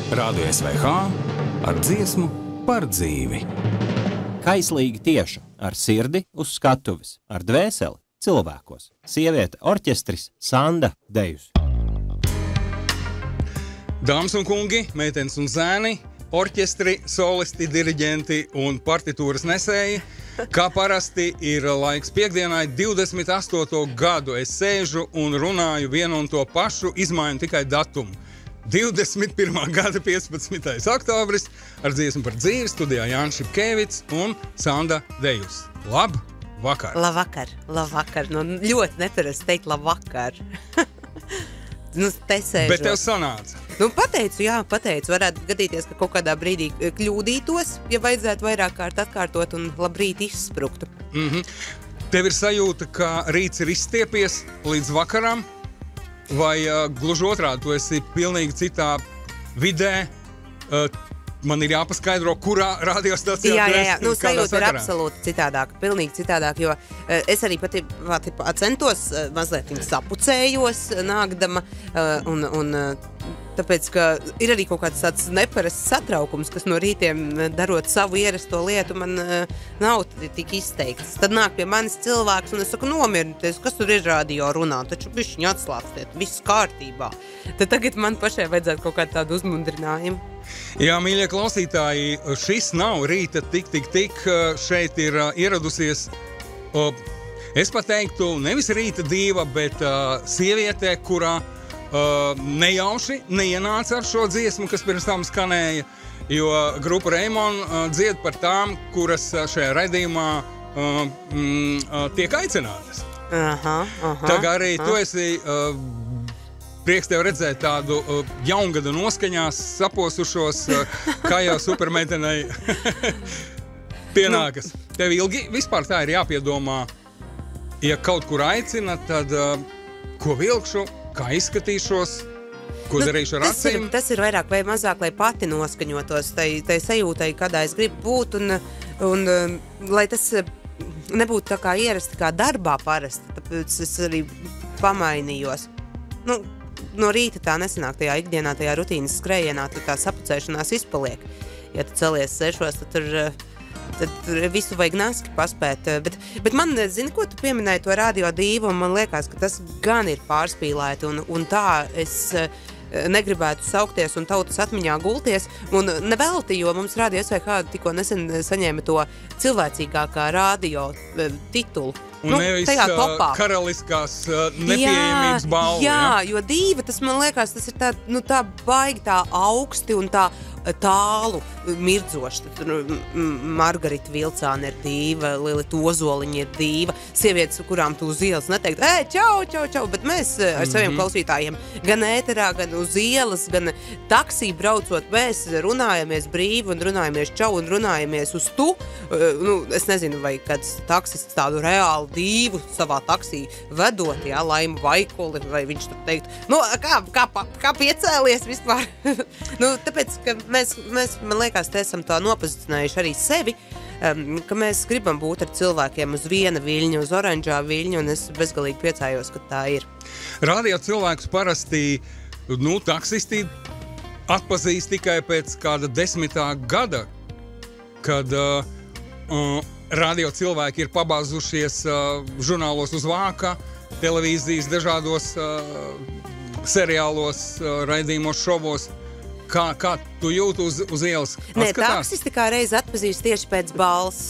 Rādio SVH ar dziesmu par dzīvi. Kaislīgi tieša, ar sirdi uz skatuves, ar dvēseli cilvēkos. Sieviete orķestris Sanda Dejus. Dāmas un kungi, meitenes un zēni, orķestri, solisti, diriģenti un partitūras nesēji. Kā parasti ir laiks piekdienai 28. gadu. Es sēžu un runāju vienu un to pašu, izmaiņu tikai datumu. 21. gada 15. oktobris ar dziesmu par dzīvi studijā Jānis Šipkēvits un Sanda Dejus. Labvakar! Labvakar. Nu, ļoti neparasti teikt labvakar. Te sēžu. Bet tev sanāca? Pateicu. Varētu gadīties, ka kaut kādā brīdī kļūdītos, ja vajadzētu vairāk kārt atkārtot un labrīt izspruktu. Tev ir sajūta, ka rīts ir izstiepies līdz vakaram? Vai gluži otrādi, tu esi pilnīgi citā vidē, man ir jāpaskaidro, kurā radiostacijā tu esi? Jā, sajūta ir absolūti citādāka, pilnīgi citādāka, jo es arī pati centos, mazliet sapucējos nākdama, un tāpēc, ka ir arī kaut kāds tāds neparasts satraukums, kas no rītiem, darot savu ierasto lietu, man nav tik izteikts. Tad nāk pie manis cilvēks, un es saku, nomierinieties, kas tur ir radio runā, taču bišķiņu atslāpstiet, viss kārtībā. Tad tagad man pašai vajadzētu kaut kādu tādu uzmundrinājumu. Jā, mīļie klausītāji, šis nav rīta tik, šeit ir ieradusies, es pat teiktu, nevis rīta dīva, bet sieviete, kurā nejauši neienāca ar šo dziesmu, kas pirms tam skanēja, jo grupa Reimon dzied par tām, kuras šajā raidījumā tiek aicinātas. Tagad arī tu esi prieks tev redzēt tādu jaungada noskaņās saposušos, kā jau supermeitenei pienākas. Tev ilgi vispār tā ir jāpiedomā, ja kaut kur aicina, tad ko vilkšu, kā izskatīšos, ko darīšu ar acīm? Tas ir vairāk vai mazāk, lai pati noskaņotos tai sajūtai, kādā es gribu būt, un lai tas nebūtu tā kā ierasti, kā darbā parasti, tāpēc es arī pamainījos. No rīta tā nesanāk tajā ikdienā, tajā rutīnas skrējienā, tad tā sapucēšanās izpaliek. Ja tu celies 6, tad visu vajag naski paspēt. Bet man, zini, ko tu pieminēji to radio dīvu, un man liekas, ka tas gan ir pārspīlēti, un tā es negribētu saukties un tautas atmiņā gulties, un nevelti, jo mums radio SVH tikko nesen saņēma to cilvēcīgākā radio titulu. Un nevis karaliskās nepieejamības balvu. Jā, jo dīva, tas man liekas, tas ir tā baigi tā augsti un tā tālu mirdzoši. Margarita Vilcāne ir dīva, Lilita Ozoliņa ir dīva, sievietes, kurām tu uz ielas neteikt, čau, bet mēs ar saviem klausītājiem gan ēterā, gan uz ielas, gan taksī braucot, mēs runājamies brīvi un runājamies čau un runājamies uz tu. Es nezinu, vai kāds taksists tādu reālu dīvu savā taksī vedot, jā, Laimu Vaikuli, vai viņš tur teikt, kā piecēlies vispār? Tāpēc, ka mēs, man liekas, te esam tā nopozicionējuši arī sevi, ka mēs gribam būt ar cilvēkiem uz viena viļņa, uz oranžā viļņa, un es bezgalīgi priecājos, ka tā ir. Radio cilvēkus parasti, taksisti atpazīst tikai pēc kāda 10. gada, kad radio cilvēki ir pabāzušies žurnālos uz vāka, televīzijas dažādos seriālos, raidījumos, šovos. Kā tu jūti uz ielas? Nē, taksisti kā reiz atpazīst tieši pēc balss.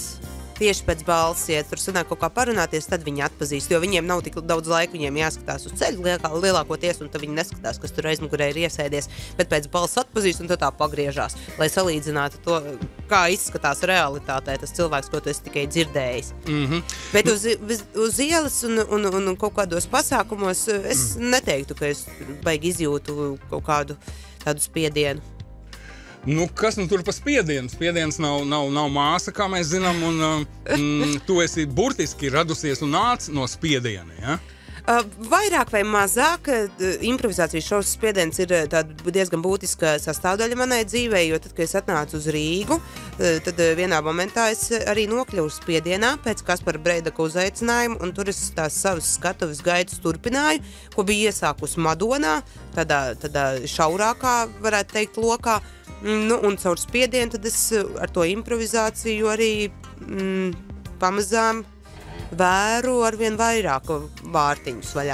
Ja tur sanāk kaut kā parunāties, tad viņi atpazīst, jo viņiem nav tik daudz laika, viņiem jāskatās uz ceļu lielākoties, un tad viņi neskatās, kas tur aizmugurē ir iesēdies, bet pēc balss atpazīst un tad tā pagriežās, lai salīdzinātu to, kā izskatās realitātē tas cilvēks, ko tu esi tikai dzirdējis. Bet uz ielas un kaut kādos pasākumos es neteiktu, ka es baigi izjūtu kaut kādu tādu spiedienu. Kas tur pa spiedienu? Spiediens nav māsa, kā mēs zinām, un tu esi burtiski radusies un nāc no spiediena, ja? Vairāk vai mazāk improvizācijas šovs Spiediens ir tāda diezgan būtiska sastāvdaļa manai dzīvē, jo tad, kad es atnācu uz Rīgu, tad vienā momentā es arī nokļuvu Spiedienā pēc Kaspara Breidaka uzaicinājuma, un tur es tās savas skatuves gaitas turpināju, ko bija iesākusi Madonā, tādā šaurākā, varētu teikt, lokā. Nu, un caur Spiedienu tad es ar to improvizāciju arī pamazām vēru arvien vairāk vārtiņus vaļā.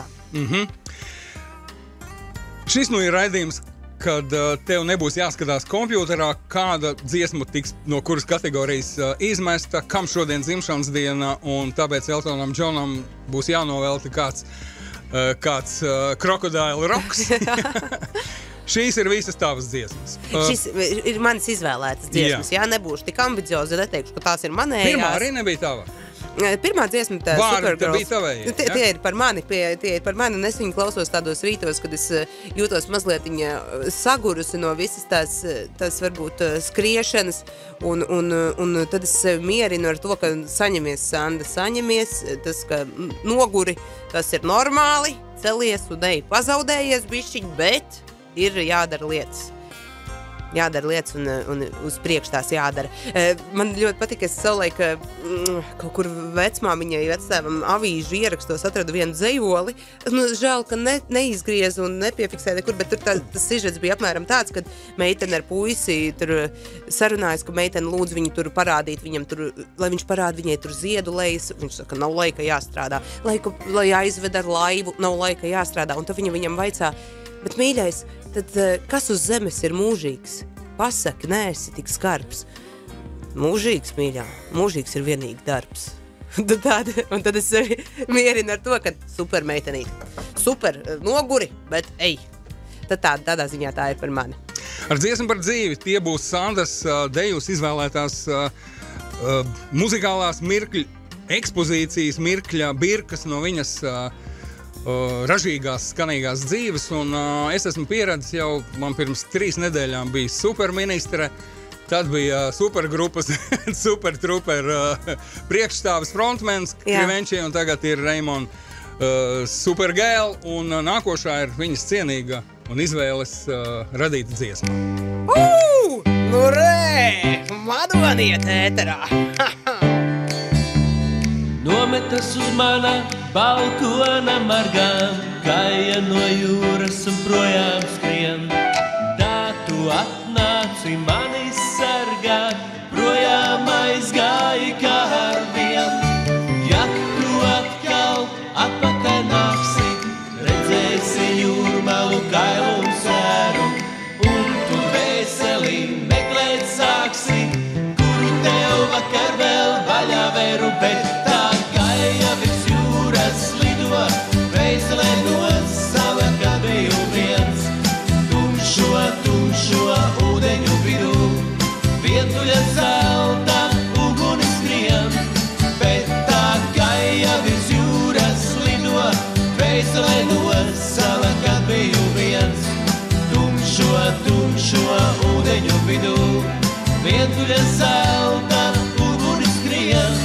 Šis nu ir raidījums, kad tev nebūs jāskatās kompjuterā, kāda dziesma tiks no kuras kategorijas izmesta, kam šodien dzimšanas diena, un tāpēc Eltonam Džonam būs jānovelta kāds krokodāla roks. Šīs ir visas tavas dziesmas. Šis ir manis izvēlētas dziesmas. Jā, nebūšu tik ambiciozi, neteikšu, ka tās ir manējās. Pirmā arī nebija tava. Pirmā dziesma tā Supergirls. Bija tavējie, tie ir par mani, un es viņu klausos tādos rītos, kad es jūtos mazliet sagurusi no visas tās varbūt skriešanas, un tad es sevi mierinu ar to, ka saņemies, Sanda, saņemies, tas, ka noguri, tas ir normāli, celies un ej pazaudējies bišķiņ, bet ir jādara lietas. Jādara lietas un uz priekš tās jādara. Man ļoti patika, es savulaik kaut kur vecmāmiņai, vectēvam avīžu ierakstos atradu vienu dzejoli. Nu, žēl, ka neizgriezu un nepiefiksēju nekur, bet tur tas sižets bija apmēram tāds, kad meitene ar puisi tur sarunājas, ka meitene lūdz viņu tur parādīt, viņam tur, lai viņš parāda viņai tur ziedu lejas. Viņš saka, nav laika jāstrādā. Lai aizved ar laivu, nav laika jāstrādā. Un tad viņam vaicā, bet mīļais, tad kas uz zemes ir mūžīgs? Pasaki, neesi tik skarbs. Mūžīgs, mīļā, mūžīgs ir vienīgi darbs. Un tad es mierinu ar to, ka super meitenīte. Super noguri, bet ej. Tad tādā ziņā tā ir par mani. Ar dziesmu par dzīvi tie būs Sandas Dejus izvēlētās muzikālās mirkļu ekspozīcijas, mirkļa birkas no viņas ražīgās, skanīgās dzīves, un es esmu pieredzis jau, man pirms 3 nedēļām bija superministre, tad bija supergrupas, supertruper priekšstāvis frontmens Krivenčie, un tagad ir Raimond Supergēl, un nākošā ir viņas cienīga un izvēles radīta dziesma. Nu re! Madoniet ēterā! Nometas uz mana balkona margām, kāja no jūras un projām skrien. Tā tu atnāci mani sargāt, projām aizgāji kā ar vien. Ja tu atkal atpakaļ nāksi, redzēsi jūrmalu kailu un sēru, un tu veseli meklēt sāksi, kuru tev vakar vēl vaļā veru, bet tumšo ūdeņu vidū, vientuļa zelta ugunis skrien, bet tā gaja virs jūras lido, veiselē no sala, kad biju viens. Tumšo ūdeņu vidū, vientuļa zelta ugunis skrien.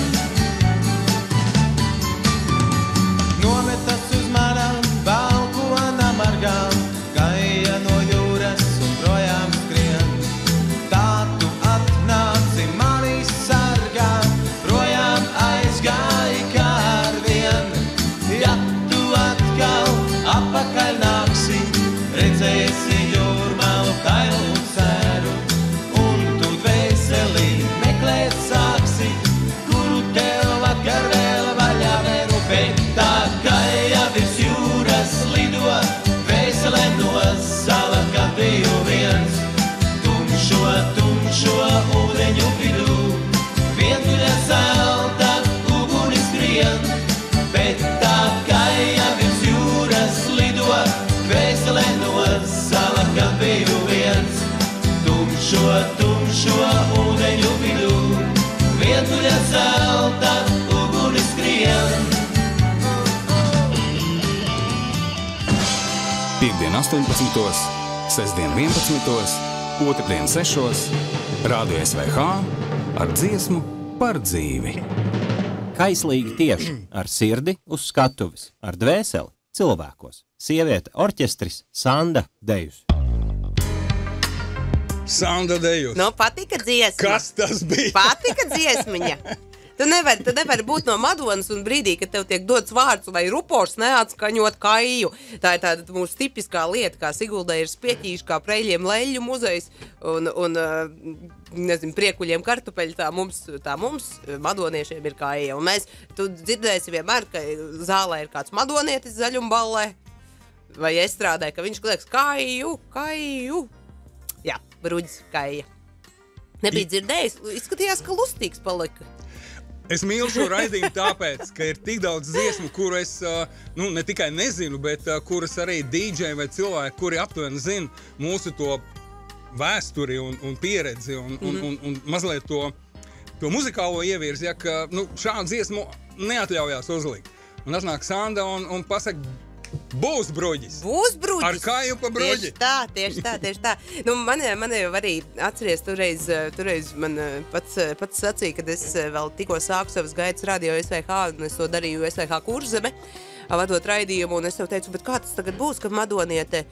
Nometas uz manām balkona margām, gaja no jūras un projām skrien. Tā tu atnāci mani sargāt, projām aizgāji kā ar vien. Ja tu atkal apakaļ nāksi, redzēsi jūrmalu kailu un sēru, un tu dvēseli meklēt sāksi, kuru tev vakar vēl vaļā veru, bet tā gaja virs jūras lido, dvēselē no sala, kad biju viens. Tumšo ūdeņu vidū, vientuļa zelta ugunis skrien, bet tā gaja virs jūras lido, dvēselē no sala, kad biju viens. Tumšo ūdeņu vidū, vientuļa zelta ugunis skrien. Piektdien 18, sestdien 11, otrdien 6, Rādio SVH ar dziesmu par dzīvi. Kaislīgi tieši ar sirdi uz skatuves, ar dvēseli cilvēkos. Sieviete orķestris Sanda Dejus. Sanda Dejus. Nu, patika dziesma. Kas tas bija? Patika dziesmiņa. Tu nevari būt no Madonas un brīdī, kad tev tiek dots vārds vai rupors neatskaņot Kaiju. Tā ir tāda mūsu tipiskā lieta, kā Siguldai ir spieķīši, kā Preļiem leļu muzejs un nezinu, priekuļiem kartupeļi, tā mums madoniešiem ir Kaija. Un tu dzirdēsi vienmēr, ka zālē ir kāds madonietis zaļumballē vai estrādē, ka viņš klieks Kaiju. Jā, bruģis Kaija. Nebija dzirdējis, izskatījās, ka lustīgs palika. Es mīlu šo raidījumu tāpēc, ka ir tik daudz dziesmu, kuru es ne tikai nezinu, bet kuras arī DJ vai cilvēki, kuri aptuveni zina mūsu to vēsturi un pieredzi un mazliet to muzikālo ievirzi, ja, ka šādu dziesmu neatļaujās uzlikt. Un atnāk Sanda un pasaka, būs bruģis. Būs bruģis. Ar Kaiju pa bruģi. Tieši tā. Man jau arī atceries, toreiz man pats sacīja, kad es vēl tikko sāku savas gaitas radio SVH, un es to darīju SVH Kurzeme, vadot raidījumu, un es tev teicu, bet kā tas tagad būs, ka Madoniete,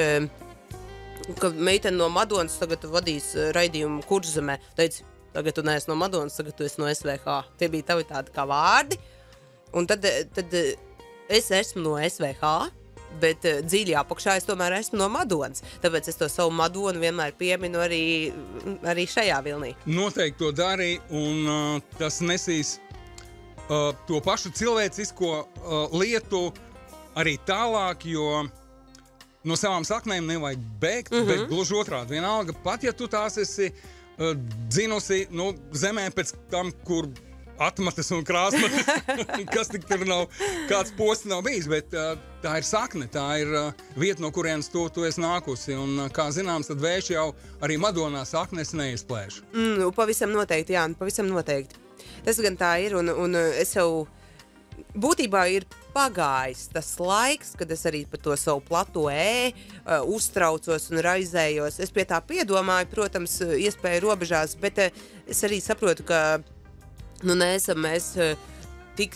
ka meitene no Madonas tagad vadīs raidījumu Kurzemē. Teici, tagad tu neesi no Madonas, tagad tu esi no SVH. Tie bija tavi tādi kā vārdi, un tad es esmu no SVH, bet dziļi apakšā es tomēr esmu no Madonas. Tāpēc es to savu Madonu vienmēr pieminu arī šajā vilnī. Noteikti to darīja, un tas nesīs to pašu cilvēcisko lietu arī tālāk, jo no savām saknēm nevajag bēgt, bet gluži otrādi. Vienalga, pat ja tu tās esi dzinusi zemē pēc tam, kur atmatas un krāsmatas, kas tik tur nav, kāds posts nav bijis, bet tā ir sakne, tā ir vieta, no kurienes tu esi nākusi, un kā zināms, tad vējš jau arī Madonā saknes neizplēš. Pavisam noteikti, jā, pavisam noteikti. Tas gan tā ir, un es jau būtībā ir pagājis tas laiks, kad es arī par to savu plato uztraucos un raizējos. Es pie tā piedomāju, protams, iespēju robežās, bet es arī saprotu, ka neesam mēs tik,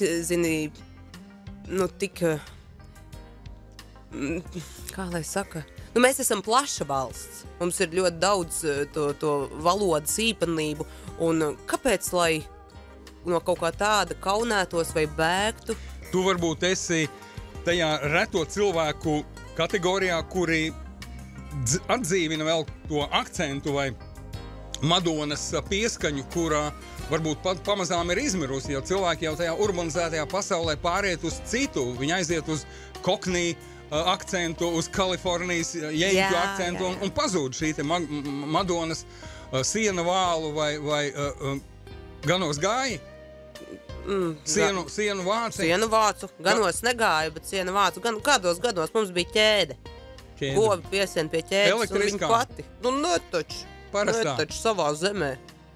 kā lai saka, mēs esam plaša valsts. Mums ir ļoti daudz to valodas īpatnību, un kāpēc, lai no kaut kā tāda kaunētos vai bēgtu? Tu varbūt esi tajā reto cilvēku kategorijā, kuri atdzīvina vēl to akcentu vai Madonas pieskaņu, kurā varbūt pamazām ir izmirusi, jo cilvēki jau tajā urbanizētajā pasaulē pāriet uz citu. Viņi aiziet uz Koknī akcentu, uz Kalifornijas jeņķu akcentu un pazūd šī te Madonas siena vālu vai ganos gāji? Sienu vāci? Sienu vācu. Ganos negāju, bet sienu vācu. Kādos gados mums bija ķēde. Govi piesien pie ķēdes un viņa pati. Netaču savā zemē.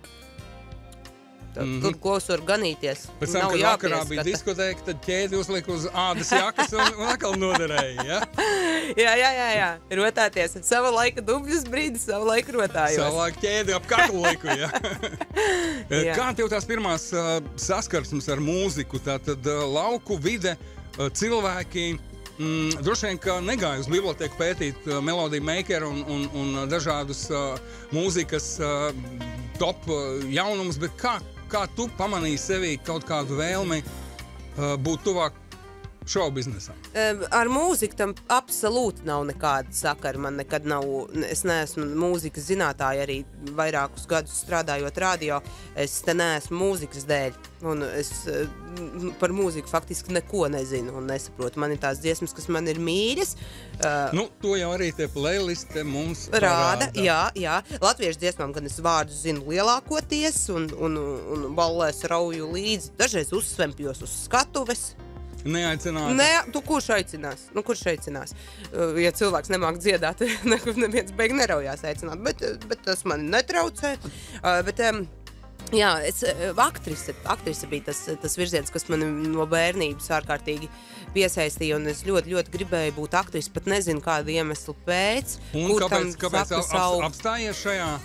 Tur kos var ganīties. Pēc tam, kad vakarā bija diskotēka, tad ķēdi uzlika uz ādas jakas un atkal noderēja, ja? Jā. Rotāties. Sava laika dubļus brīdis, sava laika rotājos. Sava laika ķēdi ap katru laiku, ja? Kā tev tās pirmās saskarsmes ar mūziku? Tātad lauku vide, cilvēki, droši vien, ka negāja uz biblioteku pētīt melodiju makeru un dažādus mūzikas top jaunumus, bet kā tu pamanīji sevī kaut kādu vēlmi būt tuvāk šoubiznesam? Ar mūziku tam absolūti nav nekāda sakara. Man nekad nav, es neesmu mūzikas zinātāja, arī vairākus gadus strādājot radio. Es te neesmu mūzikas dēļ, un es par mūziku faktiski neko nezinu un nesaprotu. Man ir tās dziesmas, kas man ir mīļas. To jau arī te playliste mums rāda. Jā. Latviešu dziesmām gan es vārdus zinu lielākoties un ballēs rauju līdzi. Dažreiz uzsvempjos uz skatuves. Neaicināt? Tu kurš aicinās? Kurš aicinās? Ja cilvēks nemāk dziedāt, neviens beig neraujās aicināt, bet tas mani netraucē. Jā, aktrise bija tas virziens, kas mani no bērnības ārkārtīgi piesaistīja, un es ļoti, ļoti gribēju būt aktrise, pat nezinu kādu iemeslu pēc. Un kāpēc apstājies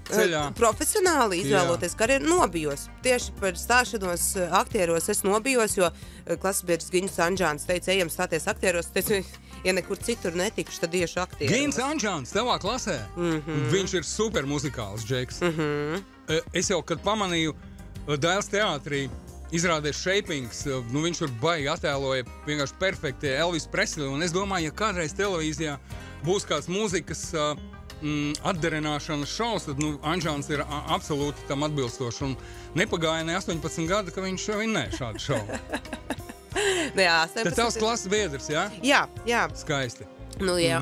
ceļā. Profesionāli izvēloties karjeru nobijos. Tieši par stāšanos aktieros es nobijos, jo klases biedrs Giņš Anžāns teica, ejam stāties aktieros. Teicu, ja nekur citur netikšu, tad iešu aktieros. Giņš Anžāns tavā klasē. Viņš ir super muzikāls, Džeks. Es jau, kad pamanīju Dēls teātrī, izrādēs Shapings, viņš tur baigi attēloja vienkārši perfekti Elvis Presley, un es domāju, ja kādreiz televīzijā būs kāds mūzikas atdarināšanas šovs, tad Anžāns ir absolūti tam atbilstošs, un nepagāja ne 18 gadi, ka viņš vinnē šādu šovu. Jā, Tad tavs klases biedrs, jā? Jā. Skaisti. Jā.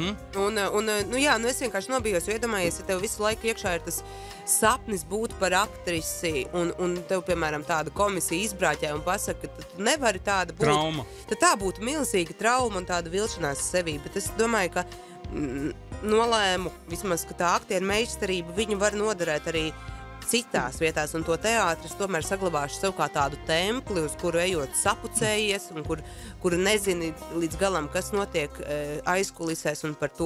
Es vienkārši nobijos, jo iedomājies, ja tev visu laiku iekšā ir tas sapnis būt par aktrisi, un tev, piemēram, tāda komisija izbrāķē un pasaka, ka tu nevari tāda būt. Trauma. Tad tā būtu milzīga trauma un tāda vilšanās sevī, bet es domāju, ka nolēmu, vismaz, ka tā aktieru meistarība viņu var noderēt arī citās vietās, un to teātris tomēr saglabāšu sev kā tādu templi, uz kuru ejot sapucējies, un kuru nezini līdz galam, kas notiek aizkulisēs, un par to,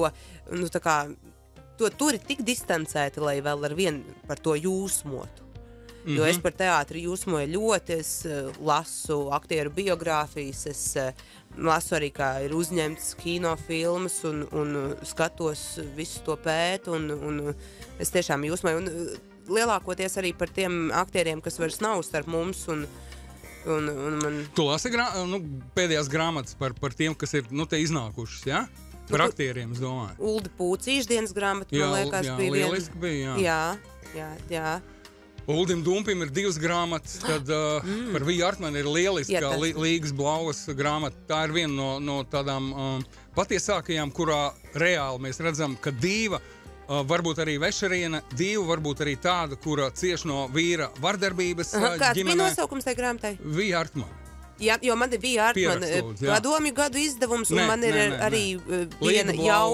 to turi tik distancēti, lai vēl ar vienu par to jūsmotu. Jo es par teātri jūsmoju ļoti, es lasu aktieru biogrāfijas, es lasu arī, kā ir uzņemts kinofilmas, un skatos visu to pētu, un es tiešām jūsmoju, un lielākoties arī par tiem aktieriem, kas vairs nav starp mums, un man... Tu lasi pēdējās grāmatas par tiem, kas ir te iznākušas, jā? Par aktieriem, es domāju. Uldi Pūcīša dienas grāmata, man liekas, bija viena. Lieliski bija, Jā. Uldim Dumpim ir 2 grāmatas, tad par Viju Artmanu ir lieliska Līgas Blauvas grāmata. Tā ir viena no tādām patiesākajām, kurā reāli mēs redzam, ka dīva, varbūt arī vešariena, dīva, varbūt arī tāda, kura cieš no vīra vardarbības ģimenē. Kāds bija nosaukums tai grāmatai? Vija Artmana. Jā, jo man ir Vija Artmana padomju gadu izdevums, un man ir arī viena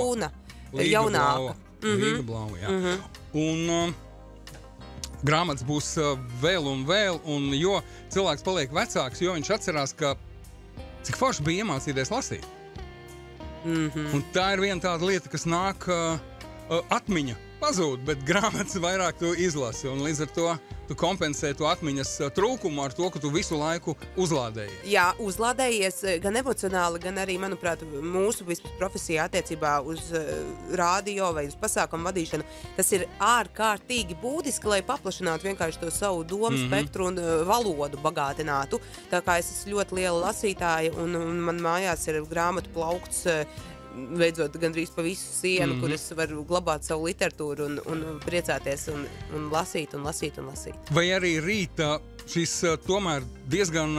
jaunāka. Līga Blauva, jā. Un grāmatas būs vēl, un jo cilvēks paliek vecāks, jo viņš atcerās, ka cik forši bija iemācīties lasīt. Un tā ir viena tāda lieta, kas nāk atmiņa pazūd, bet grāmatas vairāk tu izlasi, un līdz ar to tu kompensē to atmiņas trūkumu ar to, ka tu visu laiku uzlādējies. Jā, uzlādējies gan emocionāli, gan arī, manuprāt, mūsu profesijā attiecībā uz rādio vai uz pasākumu vadīšanu. Tas ir ārkārtīgi būtiski, lai paplašinātu vienkārši to savu domu spektru un valodu bagātinātu. Tā kā es esmu ļoti liela lasītāja, un man mājās ir grāmatu plaukts, veidzot gandrīz pa visu sienu, kur es varu glabāt savu literatūru un priecāties un lasīt. Vai arī rīta šis tomēr diezgan,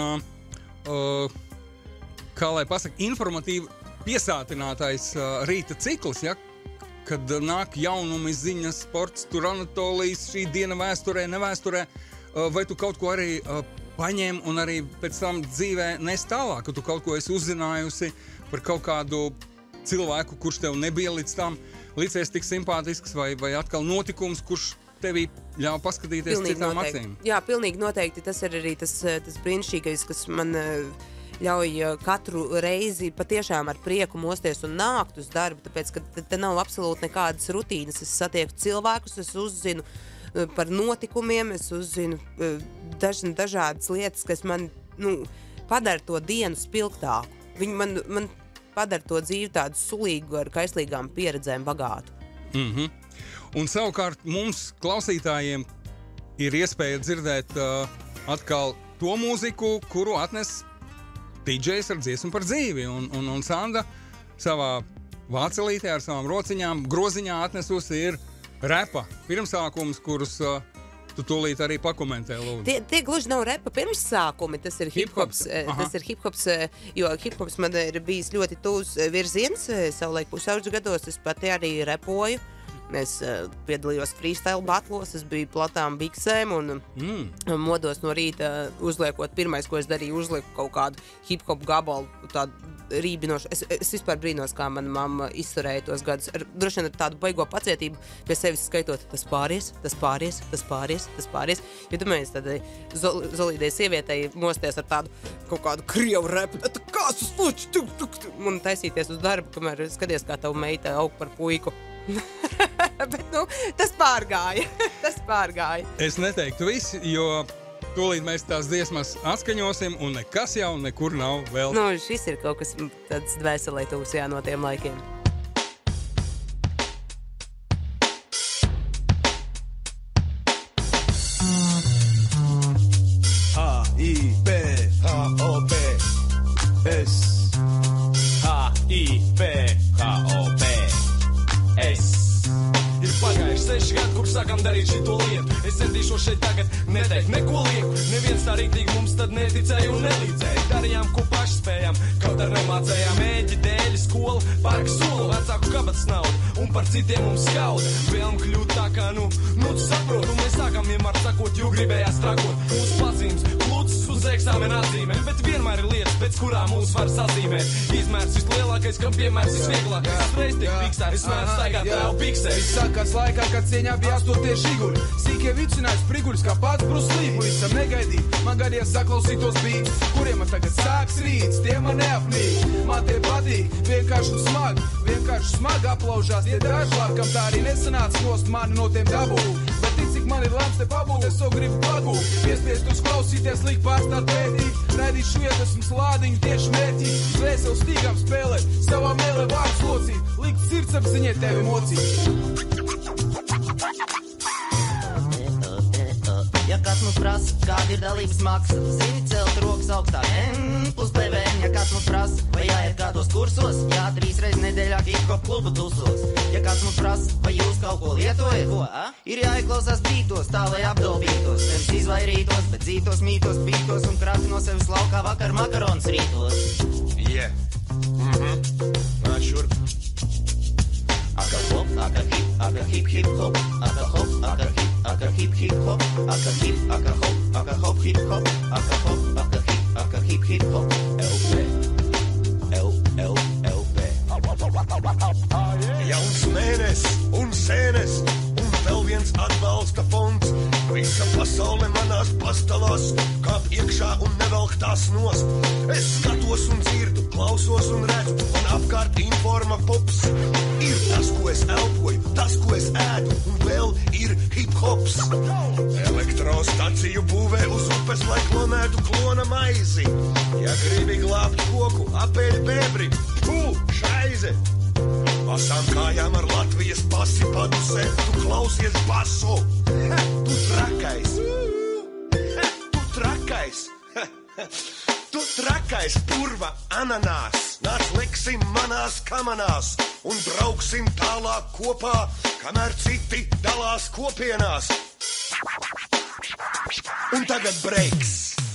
kā lai pasaka, informatīvi piesātinātais rīta cikls, ja? Kad nāk jaunumi, ziņas, sports, tur Anatolijas, šī diena vēsturē, nevēsturē, vai tu kaut ko arī paņem un arī pēc tam dzīvē nes tālāk, ka tu kaut ko esi uzzinājusi par kaut kādu cilvēku, kurš tev nebija līdz tam līdzies tik simpātisks, vai atkal notikums, kurš tevī ļauj paskatīties citām acīm. Jā, pilnīgi noteikti. Tas ir arī tas brīnišķīgais, kas man ļauj katru reizi patiešām ar prieku mosties un nākt uz darbu, tāpēc, ka te nav absolūti nekādas rutīnas. Es satieku cilvēkus, es uzzinu par notikumiem, es uzzinu dažādas lietas, kas man padara to dienu spilgtāku. Viņi man padara to dzīvi tādu sulīgu ar kaislīgām pieredzēm bagātu. Un savukārt mums, klausītājiem, ir iespēja dzirdēt atkal to mūziku, kuru atnes DJs ar dziesmu par dzīvi. Un Sanda savā vācelītē ar savām rociņām groziņā atnesusi ir repa pirmsākums, kurus tu tūlīt arī pakomentē, lūdzu. Tie gluži nav repa pirmsākumi, tas ir hip-hops. Tas ir hip-hops, jo hip-hops man ir bijis ļoti tūs virziens. Savulaik pusauģu gados es pati arī repoju. Es piedalījos freestyle batlos, es biju platām biksēm un modos no rīta uzliekot. Pirmais, ko es darīju, uzlieku kaut kādu hip-hop gabalu, tādu rībinošu. Es vispār brīnos, kā mana mamma izturēja tos gadus. Droši vien ar tādu baigo pacietību pie sevis skaitot, tas pāries. Jo domājies, tad zolīdei sievietei mosties ar tādu kaut kādu krievu repu, kāds uz fuči, un taisīties uz darbu, kamēr skaties, kā tavu meita aug par puiku. Bet, tas pārgāja. Tas pārgāja. Es neteiktu visi, jo tūlīt mēs tās dziesmas atskaņosim, un nekas jau nekur nav vēl. Šis ir kaut kas tāds dvēselē tūs, no tiem laikiem. H-I-P-H-O-P-S H-I-P-H-O-P-S Ir pagājuši 6 gadi, kur sākam darīt šito lietu. Es centīšos šeit tagad neteikt neko lieku. Neviens tā rīktīgi mums tad neticēja un nelīdzēja. Darījām, ko paši spējām, kaut ar nemācējām ēģi, dēļi, skolu, parka solu, vecāku kabatas naudu un par citiem mums skauda. Vēlam kļūt tā kā, tu saprot, un mēs sākam vienmēr sakot, jo gribējās trakot. Mūsu pazīmes, klucis uz eksāmena atzīmēm, bet vienmēr ir lietas, pēc kurām mūs var sazīmēt. Izmērs vislielākais, kam piemērs visvieglākais. Es reiz tik fiksēr, es mēdz staigāt vēl piksēs. Sākās laikā, kad cieņā bija 8 žiguļi. Sīkie vicinājums priguļus, kā pats Bruslī. Pavisam negaidīt, man gadījās saklausītos beats, kuriem man tagad sāks rīts, tie man neapnīk. Man tie patīk, vienkārši smagi aplaužās tie daži labi, kam tā arī nesanāca nost mani no tiem dabū. Bet tik, cik man ir lēms te pabūt, es to gribu pagūt. Piespiest uz klausīties, likt pārstāt pētīt, raidīt šviedesmas lādiņu tieši mērķī. Vēseli stīgām spēlēt, savā mēlē vārds locīt, likt sirdsapziņai tevi mocīt. Ja kāds mums prasa, kāda ir dalības maksa, zini celt rokas augstāk, plus PVN. Ja kāds mums prasa, vai jāiet kādos kursos, jā, 3 reizes nedēļā hip-hop klubu tusos. Ja kāds mums prasa, vai jūs kaut ko lietojat, ir jāieklausās bītos, tā lai apdolbītos, nevis izvairītos, bet dzītos, mītos, bītos un krati no sevis laukā vakar makaronas rītos. Yeah. Nāc šurp. Aka hop, aka hip, aka hip hip hop, aka hop, aka hip, aka hip hip hop, aka hip, aka hop, aka hop hip hop, aka hop, aka hip hip hop. LP, LP. Jauns mēnesis un sēnes un vēl viens atbalsta fonds. Visa pasaule manās pastalās kāp iekšā un nevelk tās nost. Es skatos un dzirdu, klausos un redzu, un apkārt informa pops. Ir tas, ko es elpoju, tas, ko es ēdu, un vēl ir hip-hops. Elektrostaciju būvē uz upes, lai klonētu klona maizi. Ja gribi glābt koku, apēd bebri, šaize. Pasām kājām ar Latvijas pasi padusē, tu klausies basu. Tu trakais. Tu trakais, purva ananās. Nāc liksim manās kamanās un brauksim tālāk kopā, kamēr citi dalās kopienās. Un tagad breiks.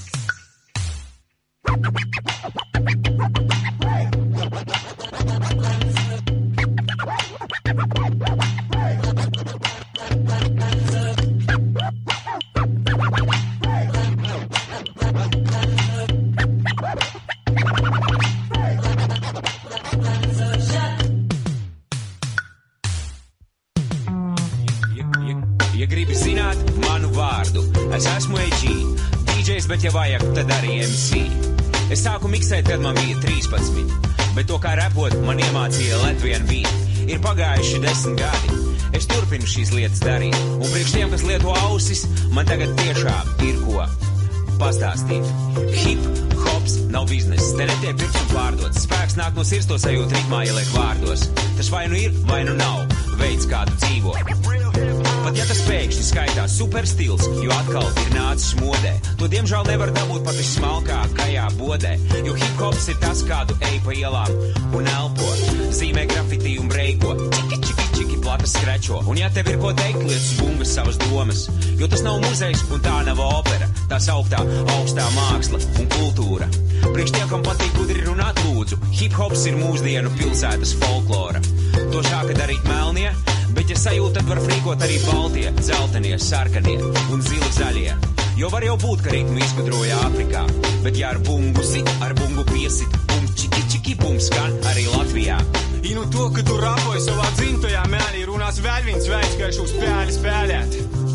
Ja gribi zināt manu vārdu, es esmu AG, DJs, bet ja vajag, tad arī MC. Es sāku miksēt, kad man bija 13, bet to kā repot man iemācīja Latvian Beat. Ir pagājuši 10 gadi, es turpinu šīs lietas darīt, un priekš tiem, kas lieto ausis, man tagad tiešām ir ko pastāstīt. Hip-hops nav bizness, te netiek pirks un pārdots, spēks nāk no sirds, to sajūt ritmā ieliek vārdos. Tas vai nu ir, vai nu nav, veids kādu dzīvo. Pat ja tas pēkšņi skaitās superstils, jo atkal ir nācis modē, to diemžēl nevar dabūt pat vismalkākajā bodē, jo hip-hops ir tas, kādu ej pa ielām un elpo, zīmē grafitī un breiko, čiki platas skrečo, un ja tev ir ko teikt, liec uz bungas savas domas, jo tas nav muzejs un tā nav opera, tā sauktā augstā māksla un kultūra. Priekš tiem, kam patīk gudri runāt, lūdzu, hip-hops ir mūsdienu pilsētas folklora. To šāka darīt melnie, bet ja sajūt, tad var frīkot arī baltie, dzeltenie, sarkanie un zili zaļie. Jo var jau būt, ka ritmu izgudroja Āfrikā, bet ja ar bungu sit, ar bungu piesit, čiki bum skan arī Latvijā. I nu to, ka tu rapoji savā dzimtajā mēlī, runās vēl viens veids, kā šo spēli spēlēt.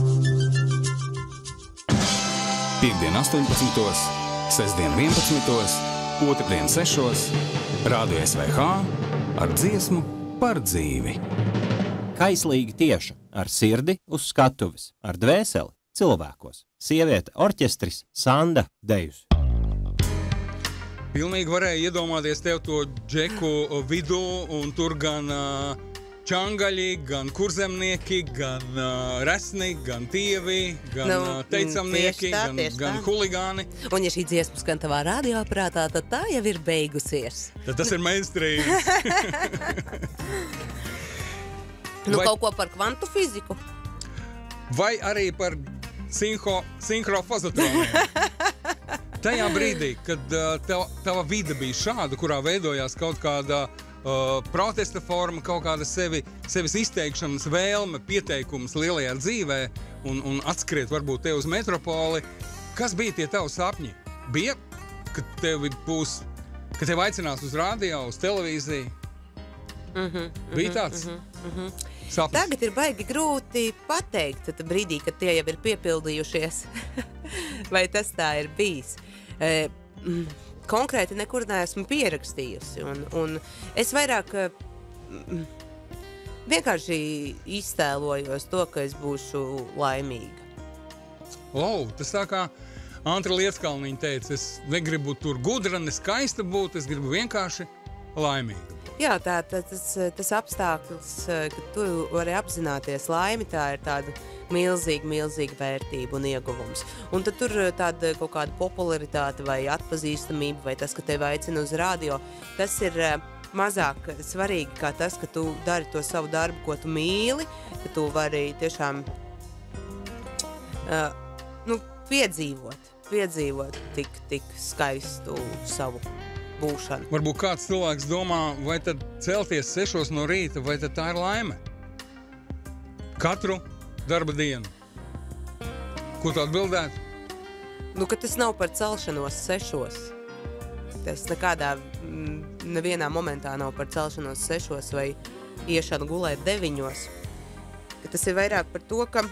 Piektdien 18, sestdien 11, otrdien 6, Rādio SVH ar dziesmu par dzīvi. Kaislīgi tieša, ar sirdi uz skatuves, ar dvēseli cilvēkos. Sieviete orķestris Sanda Dejus. Pilnīgi varēja iedomāties tev to džeku vidū, un tur gan čangaļi, gan kurzemnieki, gan resni, gan tievi, gan teicamnieki, gan huligāni. Un ja šī dziesma skan tavā radioaparātā, tad tā jau ir beigusies. Tad tas ir mainstreams. Kaut ko par kvantu fiziku? Vai arī par sinhrofazotroniem. Tajā brīdī, kad tava vide bija šāda, kurā veidojās kaut kāda protesta forma, kaut kāda sevis izteikšanas vēlme, pieteikums lielajā dzīvē un atskriet varbūt te uz metropoli, kas bija tie tavi sapņi? Bija, ka tev aicinās uz radio, uz televīziju? Bija tāds? Sapnis. Tagad ir baigi grūti pateikt, tad brīdī, kad tie jau ir piepildījušies, vai tas tā ir bijis. Konkrēti nekur neesmu pierakstījusi, un es vairāk vienkārši iztēlojos to, ka es būšu laimīga. Tas tā kā Antra Lietskalniņa teica, es negribu tur gudra, ne skaista būt, es gribu vienkārši laimīga. Jā, tas apstākļus, ka tu vari apzināties laimi, tā ir tāda milzīga vērtība un ieguvums. Un tad tur tāda kaut kāda popularitāte vai atpazīstamība, vai tas, ka tevi aicina uz radio, tas ir mazāk svarīgi kā tas, ka tu dari to savu darbu, ko tu mīli, ka tu vari tiešām piedzīvot tik skaistu savu būšanu. Varbūt kāds cilvēks domā, vai tad celties 6 no rīta, vai tad tā ir laime? Katru darba dienu. Ko tu atbildētu? Ka tas nav par celšanos 6. Tas nevienā momentā nav par celšanos 6 vai iešanu gulēt 9. Ka tas ir vairāk par to, ka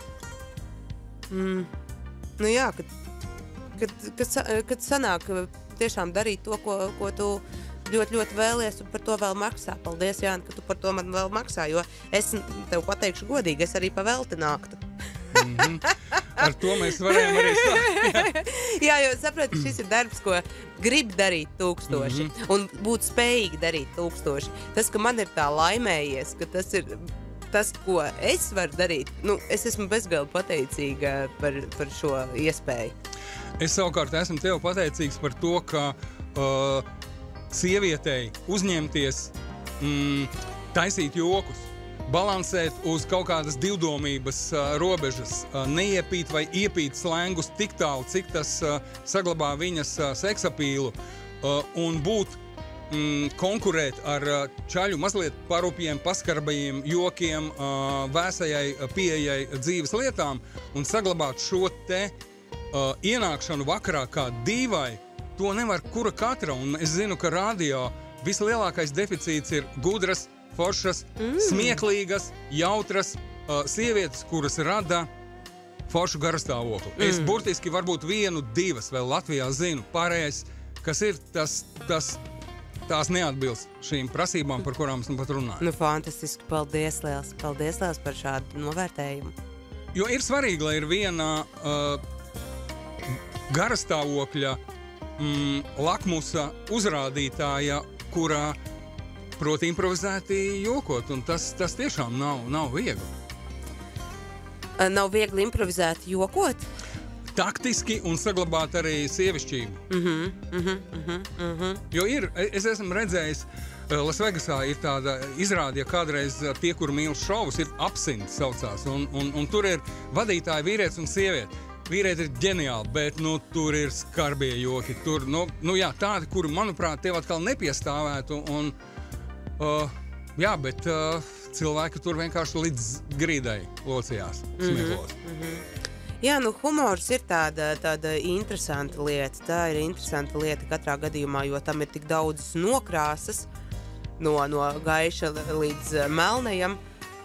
kad sanāk tiešām darīt to, ko tu ļoti vēlies un par to vēl maksā. Paldies, Jāni, ka tu par to man vēl maksā, jo es tev pateikšu godīgi, es arī pa velti nāktu. Ar to mēs varējām arī sākt. Jā, jo sapratu, šis ir darbs, ko grib darīt 1000 un būt spējīgi darīt 1000. Tas, ka man ir tā laimējies, ka tas ir tas, ko es varu darīt, es esmu bezgalīgi pateicīga par šo iespēju. Es savukārt esmu tev pateicīgs par to, ka sievietei uzņemties taisīt jokus, balansēt uz kaut kādas divdomības robežas, neiepīt vai iepīt slengus tik tālu, cik tas saglabā viņas seksapīlu, un būt konkurēt ar čaļu mazliet parupjiem, paskarbajiem jokiem, vēsajai pieejai dzīves lietām un saglabāt šo te ienākšanu vakarā kā dīvai, to nevar kura katra, un es zinu, ka radio vislielākais deficīts ir gudras, foršas, smieklīgas, jautras sievietes, kuras rada foršu garastāvokli. Es burtiski varbūt 1, 2 vēl Latvijā zinu, pārējais, kas ir tās neatbilst šīm prasībām, par kurām esmu pat runāju. Fantastiski, paldies liels par šādu novērtējumu. Jo ir svarīgi, lai ir viena garastāvokļa lakmusa uzrādītāja, kurā prot improvizēti jokot, un tas tiešām nav viegli. Nav viegli improvizēt jokot? Taktiski un saglabāt arī sievišķību. Jo es esmu redzējis, Lasvegasā ir tāda izrāde, ja kādreiz tie, kuri mīl šovus, ir absinti saucās, un tur ir vadītāji vīrietis un sieviete. Vīrieti ir ģeniāli, bet tur ir skarbie joki. Tur, tādi, kuri, manuprāt, tev atkal nepiestāvētu, bet cilvēki tur vienkārši līdz grīdai locījās, smieklos. Jā, humors ir tāda interesanta lieta. Tā ir interesanta lieta katrā gadījumā, jo tam ir tik daudz nokrāsas, no gaiša līdz melnajam.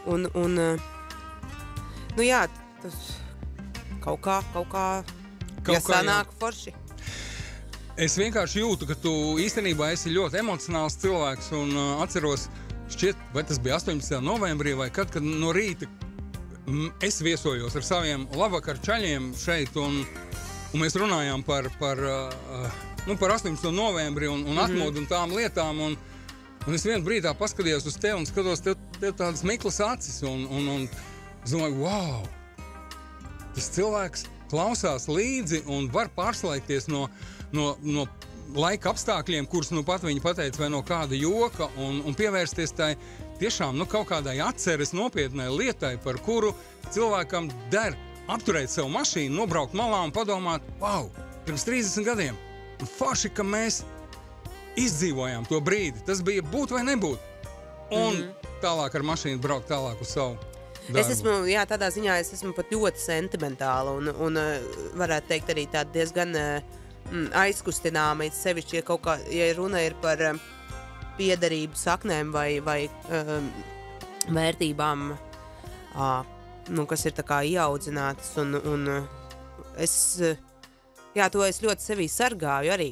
Tas kaut kā sanāk forši. Es vienkārši jūtu, ka tu īstenībā esi ļoti emocionāls cilvēks, un atceros šķiet, vai tas bija 18. novembrī vai kad no rīta es viesojos ar saviem labvakar čaļiem šeit un mēs runājām par 18. novembri un atmodu un tām lietām un es vienu brīdā paskatījos uz tevi un skatos tev tādas miklas acis un es domāju, wow, tas cilvēks klausās līdzi un var pārslēgties no laika apstākļiem, kurus pat viņi pateica vai no kāda joka un pievērsties tai tiešām kaut kādai atceres nopietnai lietai, par kuru cilvēkam der apturēt savu mašīnu, nobraukt malā un padomāt, wow, pirms 30 gadiem, forši, ka mēs izdzīvojām to brīdi. Tas bija būt vai nebūt. Un tālāk ar mašīnu braukt tālāk uz savu darbu. Es esmu, tādā ziņā es esmu pat ļoti sentimentāla un varētu teikt arī tāda diezgan aizkustināma, sevišķi, ja runa ir par piederību saknēm vai vērtībām, kas ir tā kā ieaudzinātas un es, to es ļoti sevī sargāju arī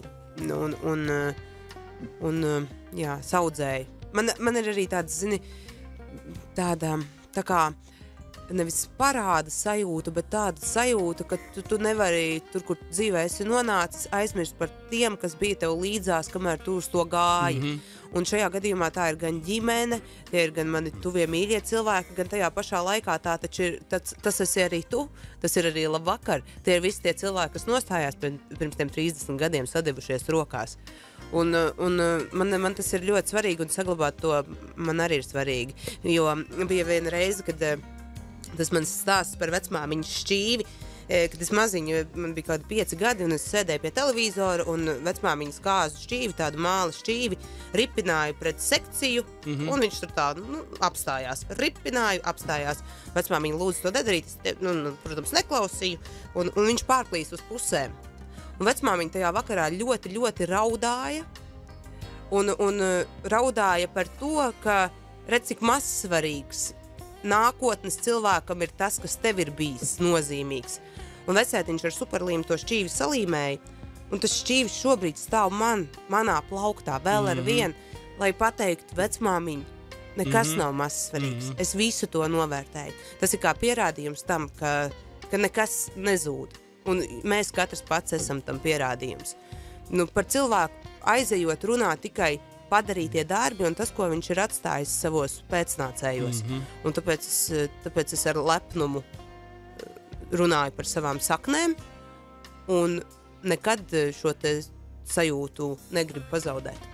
un saudzēju. Man ir arī tāda tā kā nevis parāda sajūta, bet tāda sajūta, ka tu nevari tur, kur dzīvē esi nonācis, aizmirst par tiem, kas bija tev līdzās, kamēr tu uz to gāji. Un šajā gadījumā tā ir gan ģimene, tie ir gan mani tuvie mīļie cilvēki, gan tajā pašā laikā tā taču ir, tas esi arī tu, tas ir arī labvakar. Tie ir visi tie cilvēki, kas nostājās pirms tiem 30 gadiem sadevušies rokās. Un man tas ir ļoti svarīgi un saglabāt to man arī ir svarīgi. Jo bija viena reize, kad tas mans stāsts par vecmāmiņas šķīvi, kad es maziņu, man bija kādi 5 gadi, un es sēdēju pie televizora, un vecmāmiņas kāzu šķīvi, tādu māla šķīvi, ripināju pret sekciju, un viņš tur tādu apstājās. Ripināju, apstājās. Vecmāmiņa lūdzu to nedarīt, es, protams, neklausīju, un viņš pārklīs uz pusēm. Un vecmāmiņa tajā vakarā ļoti, ļoti raudāja, un raudāja par to, ka redz, cik mazsvarīgs nākotnes cilvēkam ir tas, kas tev ir bijis nozīmīgs. Un vecētiņš ar superlīmu to šķīvi salīmēja, un tas šķīvis šobrīd stāv manā plauktā vēl ar vienu, lai pateiktu vecmāmiņu, nekas nav mazsvarīgs. Es visu to novērtēju. Tas ir kā pierādījums tam, ka nekas nezūd. Un mēs katrs pats esam tam pierādījums. Par cilvēku aizejot runā tikai padarītie darbi un tas, ko viņš ir atstājis savos pēcnācējos. Un tāpēc es ar lepnumu runāju par savām saknēm un nekad šo te sajūtu negribu pazaudēt.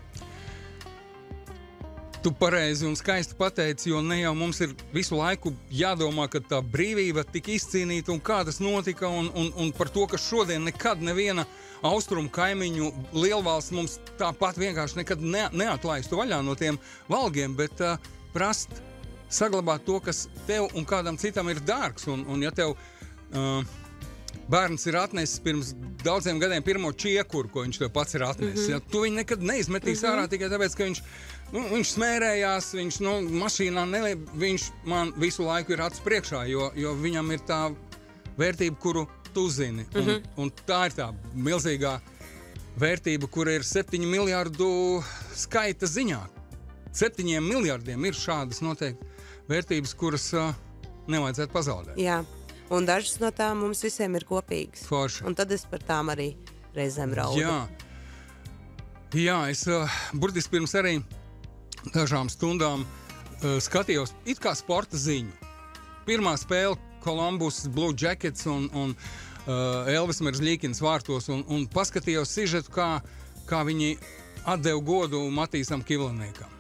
Tu pareizi un skaisti pateici, jo ne jau mums ir visu laiku jādomā, ka tā brīvība tik izcīnīta un kā tas notika un par to, ka šodien nekad neviena austrumu kaimiņu lielvalsts mums tāpat vienkārši nekad neatlaistu vaļā no tiem valgiem, bet prast saglabāt to, kas tev un kādam citam ir dārgs. Un ja tev bērns ir atnesis pirms daudziem gadiem pirmo čiekuru, ko viņš tev pats ir atnesis, ja, tu viņu nekad neizmetīs ārā tikai tāpēc, ka viņš smērējās, viņš mašīnā viņš man visu laiku ir acis priekšā, jo viņam ir tā vērtība, kuru tu zini. Un tā ir tā milzīgā vērtība, kura ir 7 miljārdu skaita ziņā. 7 miljārdiem ir šādas noteikti vērtības, kuras nevajadzētu pazaudēt. Jā, un dažas no tām mums visiem ir kopīgas. Forši. Un tad es par tām arī reizēm raudu. Jā, es burtiski pirms arī dažām stundām skatījos it kā sporta ziņu. Pirmā spēle Columbus Blue Jackets un Elvis Merzļīkins vārtos un paskatījos sižetu, kā viņi atdeva godu Matīsam Kivliniekam.